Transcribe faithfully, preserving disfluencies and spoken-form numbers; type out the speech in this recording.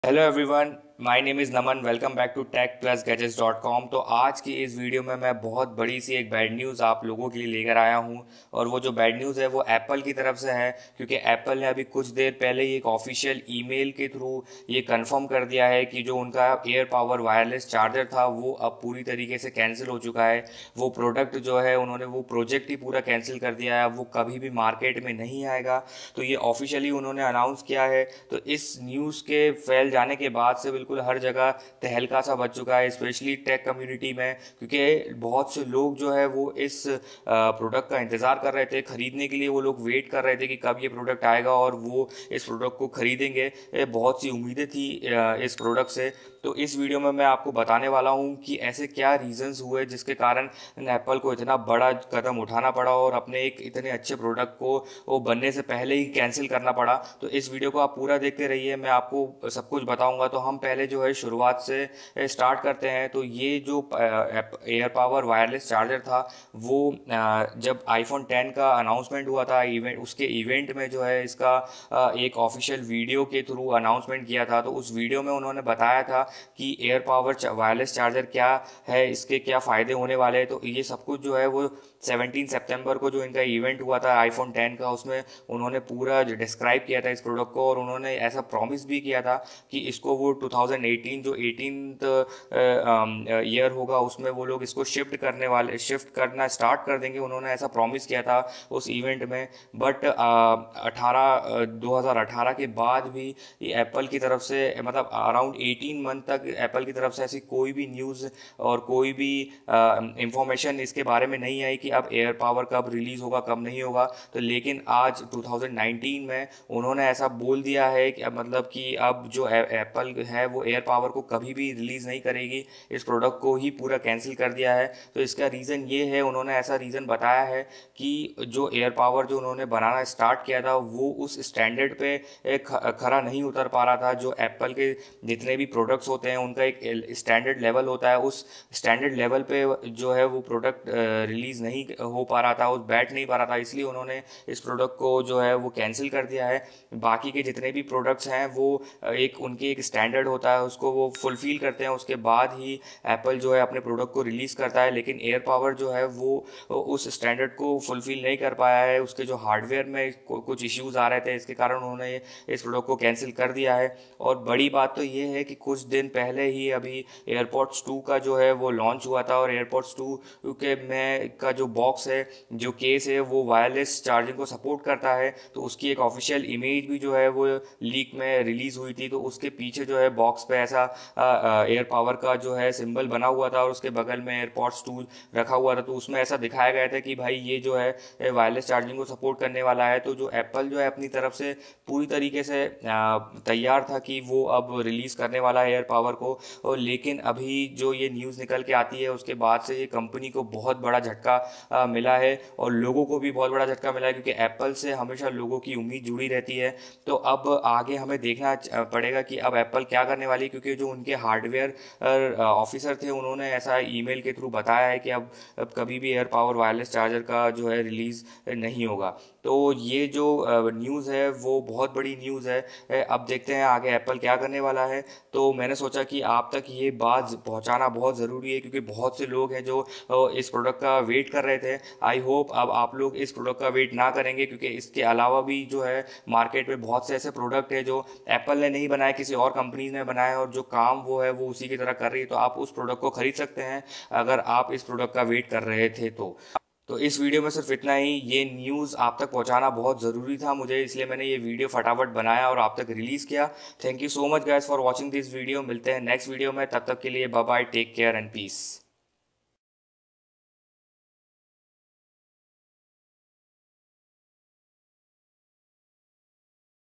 Hello everyone, my name is Naman. Welcome back to tech plus gadgets dot com. तो आज की इस video में मैं बहुत बड़ी सी एक बैड न्यूज़ आप लोगों के लिए लेकर आया हूं। और वो जो बैड न्यूज़ है वो एप्पल की तरफ से है, क्योंकि एप्पल ने अभी कुछ देर पहले ही एक ऑफिशियल ईमेल के थ्रू ये कंफर्म कर दिया है कि जो उनका एयर पावर वायरलेस चार्जर था वो अब पूरी तरीके से कैंसिल हो चुका है। वो प्रोडक्ट जो है उन्होंने वो प्रोजेक्ट ही पूरा कैंसिल कर दिया है, वो कभी भी मार्केट में नहीं आएगा। तो ये ऑफिशियली उन्होंने अनाउंस किया है। तो इस न्यूज़ के फैल जाने के बाद से बिल्कुल हर जगह तहलका सा बच चुका है, स्पेशली टेक कम्युनिटी में, क्योंकि बहुत से लोग जो है वो इस प्रोडक्ट का इंतज़ार कर रहे थे खरीदने के लिए। वो लोग वेट कर रहे थे कि कब ये प्रोडक्ट आएगा और वो इस प्रोडक्ट को खरीदेंगे। ये बहुत सी उम्मीदें थी इस प्रोडक्ट से। तो इस वीडियो में मैं आपको बताने वाला हूँ कि ऐसे क्या रीजंस हुए जिसके कारण एप्पल को इतना बड़ा कदम उठाना पड़ा और अपने एक इतने अच्छे प्रोडक्ट को वो बनने से पहले ही कैंसिल करना पड़ा। तो इस वीडियो को आप पूरा देखते रहिए, मैं आपको सब कुछ बताऊंगा। तो हम पहले जो है शुरुआत से स्टार्ट करते हैं। तो ये जो एयर पावर वायरलेस चार्जर था वो जब आईफोन टेन का अनाउंसमेंट हुआ था इवेंट, उसके इवेंट में जो है इसका एक ऑफिशियल वीडियो के थ्रू अनाउंसमेंट किया था। तो उस वीडियो में उन्होंने बताया था कि एयर पावर वायरलेस चार्जर क्या है, इसके क्या फ़ायदे होने वाले हैं। तो ये सब कुछ जो है वो सत्रह सितंबर को जो इनका इवेंट हुआ था आईफोन टेन का, उसमें उन्होंने पूरा डिस्क्राइब किया था इस प्रोडक्ट को। और उन्होंने ऐसा प्रॉमिस भी किया था कि इसको वो दो हज़ार अठारह जो एटीन्थ ईयर होगा उसमें वो लोग इसको शिफ्ट करने वाले शिफ्ट करना स्टार्ट कर देंगे। उन्होंने ऐसा प्रॉमिस किया था उस इवेंट में। बट अठारह दो हज़ार अठारह के बाद भी ये एप्पल की तरफ से, मतलब अराउंड एटीन मंथ तक एप्पल की तरफ से ऐसी कोई भी न्यूज़ और कोई भी इंफॉर्मेशन इसके बारे में नहीं आई कि अब एयर पावर कब रिलीज़ होगा कब नहीं होगा। तो लेकिन आज दो हज़ार उन्नीस में उन्होंने ऐसा बोल दिया है कि अब मतलब कि अब जो एप्पल है वो एयर पावर को कभी भी रिलीज़ नहीं करेगी, इस प्रोडक्ट को ही पूरा कैंसिल कर दिया है। तो इसका रीज़न ये है, उन्होंने ऐसा रीज़न बताया है कि जो एयर पावर जो उन्होंने बनाना स्टार्ट किया था वो उस स्टैंडर्ड पे खरा नहीं उतर पा रहा था। जो एप्पल के जितने भी प्रोडक्ट्स होते हैं उनका एक स्टैंडर्ड लेवल होता है, उस स्टैंडर्ड लेवल पे जो है वो प्रोडक्ट रिलीज़ नहीं हो पा रहा था, उस बैठ नहीं पा रहा था। इसलिए उन्होंने इस प्रोडक्ट को जो है वो कैंसिल कर दिया है। बाकी के जितने भी प्रोडक्ट्स हैं वो एक उनकी एक स्टैंडर्ड होता है, उसको वो फुलफिल करते हैं, उसके बाद ही एप्पल जो है अपने प्रोडक्ट को रिलीज़ करता है। लेकिन एयर पावर जो है वो उस स्टैंडर्ड को फुलफिल नहीं कर पाया है। उसके जो हार्डवेयर में कुछ इश्यूज़ आ रहे थे, इसके कारण उन्होंने इस प्रोडक्ट को कैंसिल कर दिया है। और बड़ी बात तो ये है कि कुछ दिन पहले ही अभी एयरपॉड्स टू का जो है वो लॉन्च हुआ था। और एयरपॉड्स टू के में का जो बॉक्स है, जो केस है, वो वायरलेस चार्जिंग को सपोर्ट करता है। तो उसकी एक ऑफिशियल इमेज भी जो है वो लीक में रिलीज़ हुई थी। तो उसके पीछे जो है बॉक्स पे ऐसा एयर पावर का जो है सिंबल बना हुआ था और उसके बगल में एयरपॉड्स टू रखा हुआ था। तो उसमें ऐसा दिखाया गया था कि भाई ये जो है वायरलेस चार्जिंग को सपोर्ट करने वाला है। तो जो एप्पल जो है अपनी तरफ से पूरी तरीके से तैयार था कि वो अब रिलीज़ करने वाला है एयर पावर को। और लेकिन अभी जो ये न्यूज़ निकल के आती है उसके बाद से ये कंपनी को बहुत बड़ा झटका मिला है और लोगों को भी बहुत बड़ा झटका मिला है, क्योंकि एप्पल से हमेशा लोगों की उम्मीद जुड़ी रहती है। तो अब आगे हमें देखना पड़ेगा कि अब एप्पल क्या करने वाली है, क्योंकि जो उनके हार्डवेयर ऑफिसर थे उन्होंने ऐसा ईमेल के थ्रू बताया है कि अब, अब कभी भी एयर पावर वायरलेस चार्जर का जो है रिलीज़ नहीं होगा। तो ये जो न्यूज़ है वो बहुत बड़ी न्यूज़ है। अब देखते हैं आगे एप्पल क्या करने वाला है। तो मैंने सोचा कि आप तक ये बात पहुंचाना बहुत ज़रूरी है, क्योंकि बहुत से लोग हैं जो इस प्रोडक्ट का वेट कर रहे थे। आई होप अब आप लोग इस प्रोडक्ट का वेट ना करेंगे, क्योंकि इसके अलावा भी जो है मार्केट में बहुत से ऐसे प्रोडक्ट है जो एप्पल ने नहीं बनाए, किसी और कंपनी ने बनाए, और जो काम वो है वो उसी की तरह कर रही है। तो आप उस प्रोडक्ट को खरीद सकते हैं अगर आप इस प्रोडक्ट का वेट कर रहे थे तो। तो इस वीडियो में सिर्फ इतना ही। ये न्यूज़ आप तक पहुंचाना बहुत ज़रूरी था मुझे, इसलिए मैंने ये वीडियो फटाफट बनाया और आप तक रिलीज़ किया। Thank you so much guys for watching this video. मिलते हैं नेक्स्ट वीडियो में, तब तक के लिए bye bye, take care and piece.